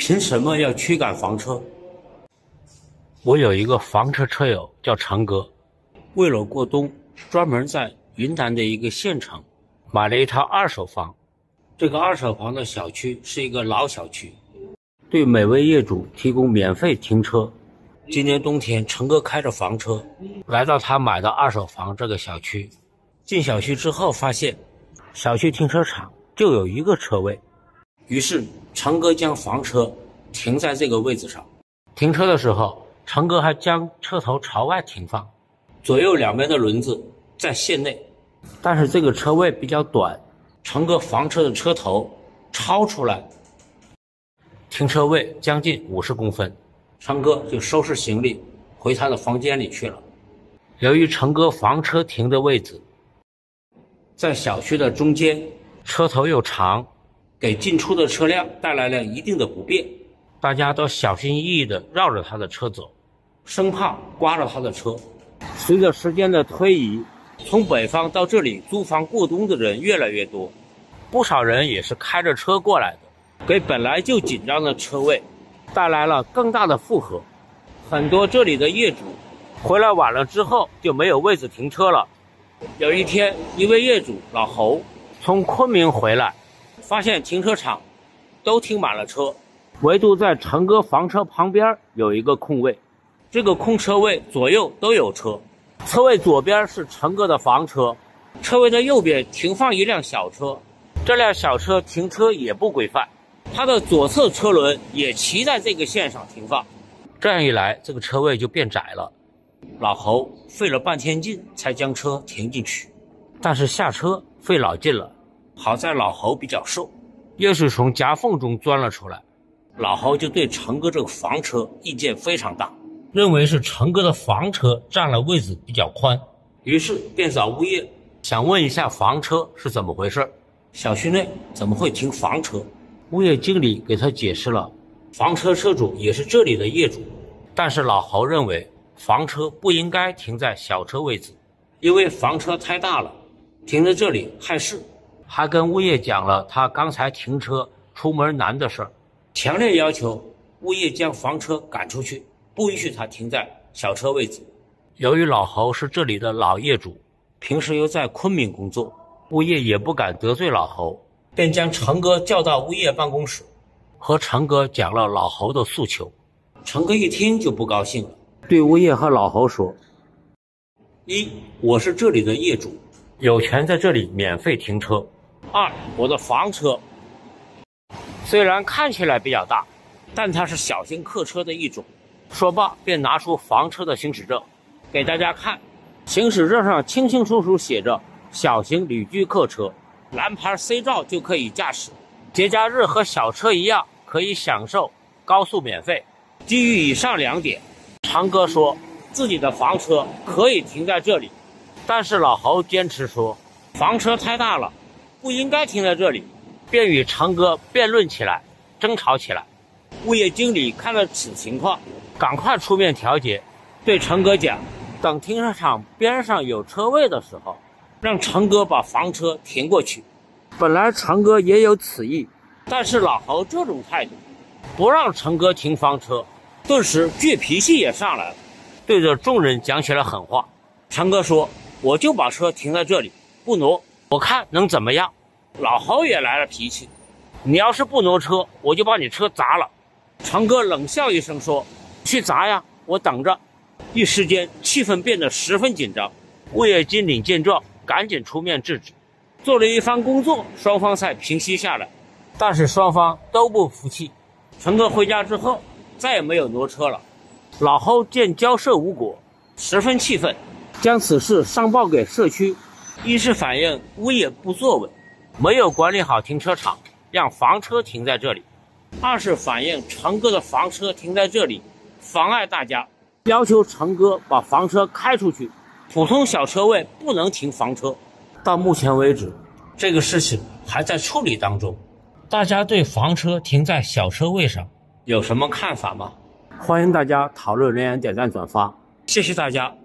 凭什么要驱赶房车？ 我有一个房车车友叫成哥， 为了过冬，专门在云南的一个县城买了一套二手房。 这个二手房的小区是一个老小区，对每位业主提供免费停车。今年冬天，成哥开着房车来到他买的二手房这个小区。进小区之后发现，小区停车场就有一个车位，于是成哥将房车停在这个位置上。停车的时候，成哥还将车头朝外停放，左右两边的轮子在线内，但是这个车位比较短，成哥房车的车头超出来停车位将近50公分，成哥就收拾行李回他的房间里去了。由于成哥房车停的位置在小区的中间，车头又长，给进出的车辆带来了一定的不便，大家都小心翼翼地绕着他的车走，生怕刮了他的车。随着时间的推移，从北方到这里租房过冬的人越来越多，不少人也是开着车过来的，给本来就紧张的车位带来了更大的负荷。很多这里的业主回来晚了之后就没有位置停车了。有一天，一位业主老侯从昆明回来，发现停车场都停满了车，唯独在成哥房车旁边有一个空位。这个空车位左右都有车，车位左边是成哥的房车，车位的右边停放一辆小车，这辆小车停车也不规范，它的左侧车轮也骑在这个线上停放，这样一来，这个车位就变窄了。老侯费了半天劲才将车停进去，但是下车费老劲了。好在老侯比较瘦，又是从夹缝中钻了出来。老侯就对成哥这个房车意见非常大，认为是成哥的房车占了位置比较宽，于是便找物业想问一下房车是怎么回事，小区内怎么会停房车。物业经理给他解释了，房车车主也是这里的业主，但是老侯认为房车不应该停在小车位置，因为房车太大了，停在这里害事。还跟物业讲了他刚才停车出门难的事儿，强烈要求物业将房车赶出去，不允许他停在小车位置。由于老侯是这里的老业主，平时又在昆明工作，物业也不敢得罪老侯，便将成哥叫到物业办公室，和成哥讲了老侯的诉求。成哥一听就不高兴了，对物业和老侯说：一，我是这里的业主，有权在这里免费停车；二，我的房车虽然看起来比较大，但它是小型客车的一种。说罢便拿出房车的行驶证给大家看，行驶证上清清楚楚写着小型旅居客车，蓝牌 C 照就可以驾驶，节假日和小车一样可以享受高速免费。基于以上两点，成哥说自己的房车可以停在这里，但是老侯坚持说房车太大了，不应该停在这里，便与成哥辩论起来，争吵起来。物业经理看了此情况，赶快出面调解，对成哥讲，等停车场边上有车位的时候，让成哥把房车停过去。本来成哥也有此意，但是老侯这种态度，不让成哥停房车，顿时倔脾气也上来了，对着众人讲起了狠话。成哥说，我就把车停在这里不挪，我看能怎么样。老侯也来了脾气，你要是不挪车，我就把你车砸了。成哥冷笑一声说，去砸呀，我等着。一时间气氛变得十分紧张，物业经理见状赶紧出面制止，做了一番工作，双方才平息下来。但是双方都不服气，成哥回家之后再也没有挪车了。老侯见交涉无果，十分气愤，将此事上报给社区。一是反映物业不作为，没有管理好停车场，让房车停在这里；二是反映成哥的房车停在这里妨碍大家，要求成哥把房车开出去，普通小车位不能停房车。到目前为止，这个事情还在处理当中。大家对房车停在小车位上有什么看法吗？欢迎大家讨论、留言、点赞、转发，谢谢大家。